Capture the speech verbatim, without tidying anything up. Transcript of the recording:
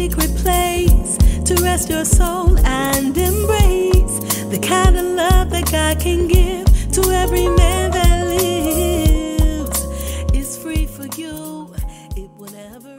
sacred place to rest your soul and embrace the kind of love that God can give to every man that lives. It's free for you. It will never